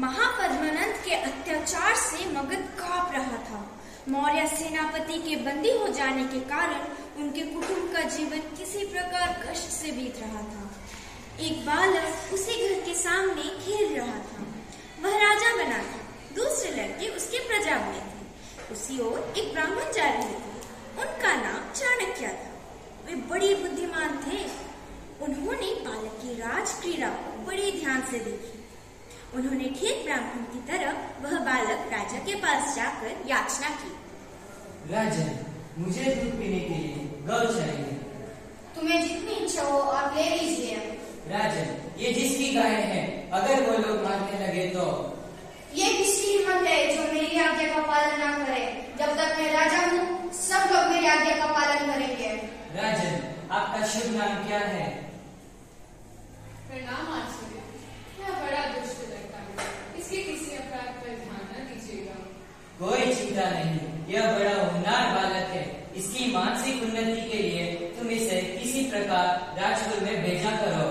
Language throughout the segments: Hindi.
महापद्मानंद के अत्याचार से मगध कांप रहा था। मौर्य सेनापति के बंदी हो जाने के कारण उनके कुटुंब का जीवन किसी प्रकार कष्ट से बीत रहा था। एक बालक उसी घर के सामने खेल रहा था। वह राजा बना था, दूसरे लड़के उसके प्रजा में थे। उसी ओर एक ब्राह्मण जा रहे थे, उनका नाम चाणक्य था। वे बड़े बुद्धिमान थे। उन्होंने बालक की राजक्रीड़ा को बड़े ध्यान से देखी। उन्होंने ठीक ब्राह्मण की तरह वह बालक राजा के पास जाकर याचना की। राजन, मुझे दूध पीने के लिए गौ चाहिए। तुम्हें जितनी इच्छा हो आप ले लीजिए। राजन, ये जिसकी गाय है, अगर वो लोग मारने लगे तो? ये किसकी हिम्मत है जो मेरी आज्ञा का पालन ना करे? जब तक मैं राजा हूँ, सब लोग मेरी आज्ञा का पालन करेंगे। राजन, आपका शुभ नाम क्या है? प्रणाम आचार्य, यह बड़ा दुष्ट लड़का है, इसके किसी अपराध पर ध्यान न दीजिएगा। कोई चिंता नहीं, यह बड़ा होनहार बालक है। इसकी मानसिक उन्नति के लिए तुम इसे किसी प्रकार राजकुल में भेजा करो।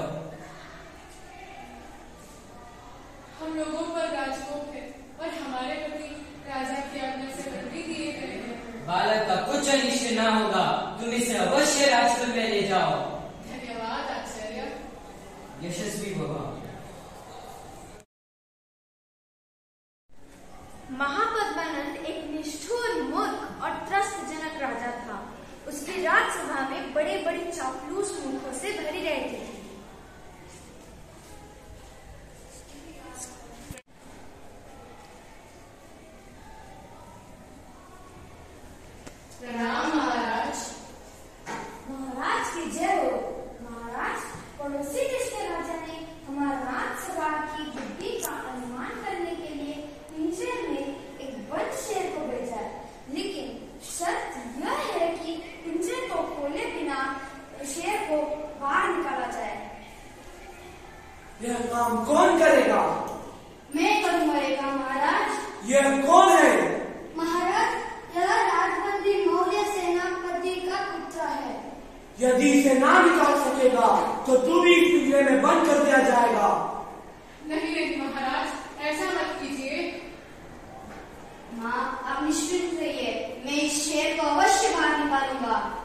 हम लोगों पर राजभोग है और हमारे प्रति राजा की आज्ञा से बंदी दिए गए हैं। बालक का कुछ अनिष्ट न होगा, तुम इसे अवश्य राजकुल में ले जाओ। धन्यवाद आचार्य। यशस्वी भव। महापद्मानंद एक निष्ठुर, मूर्ख और त्रस्तजनक राजा था। उसकी राजसभा में बड़े बड़े चापलूस मूर्खों से भरी रहती थी। प्रणाम महाराज। महाराज की जय हो। महाराज, पड़ोसी देश के राजा ने हमारा राजसभा की बुद्धि का अनुमान करने के लिए पिंजरे में एक बंद शेर को भेजा है, लेकिन शर्त यह है कि पिंजरे को खोले बिना शेर को बाहर निकाला जाए। यह काम कौन करेगा? मैं करूँगा महाराज। यह कौन है? महाराज, यह राजबंदी मौर्य सेनापति का पुत्र है। यदि इसे ना निकाल सकेगा तो तू भी इस पिंजरे में बंद कर दिया जाएगा। नहीं नहीं महाराज, ऐसा मत कीजिए। माँ, आप निश्चिंत रहिए, मैं इस शेर को अवश्य बाहर निकालूंगा।